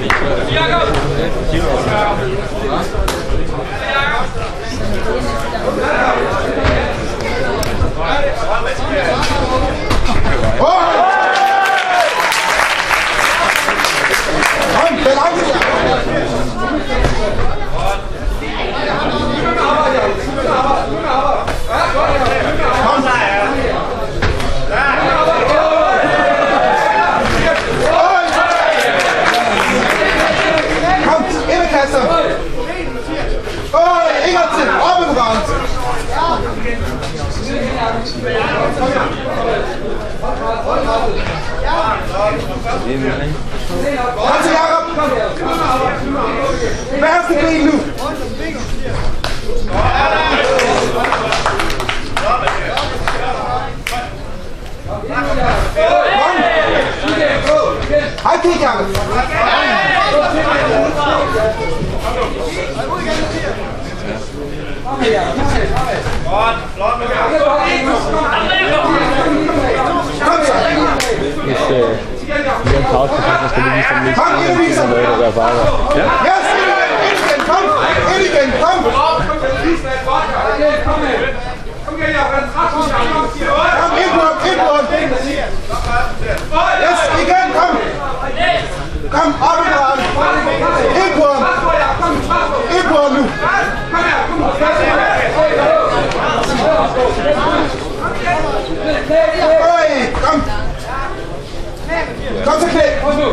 Kom så, Jacob! Værste ben nu! Hej, kig, Jacob! Vi har en pause, så skal vi vise dem lidt. Kom, bare. Ja. Yes, ind igen, kom! Ind igen, kom! Kom, ind på ham! Yes, igen, kom! Kom, op i ham! Ind på ham! Ind på ham nu! Kom! Kom så, knæ!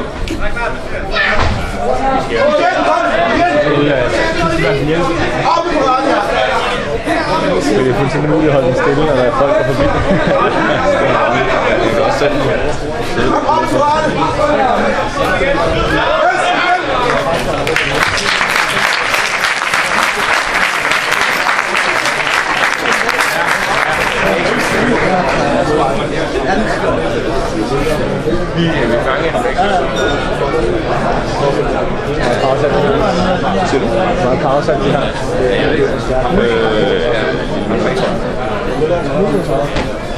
Igen, kom! Igen! Op i ham, ja! Det er fuldstændig muligt at holde den stille, når der er folk, der forbi. Det er også sådan. Kom op i ham! Yes, igen! Vi er fanget. Meget kaos, at vi har.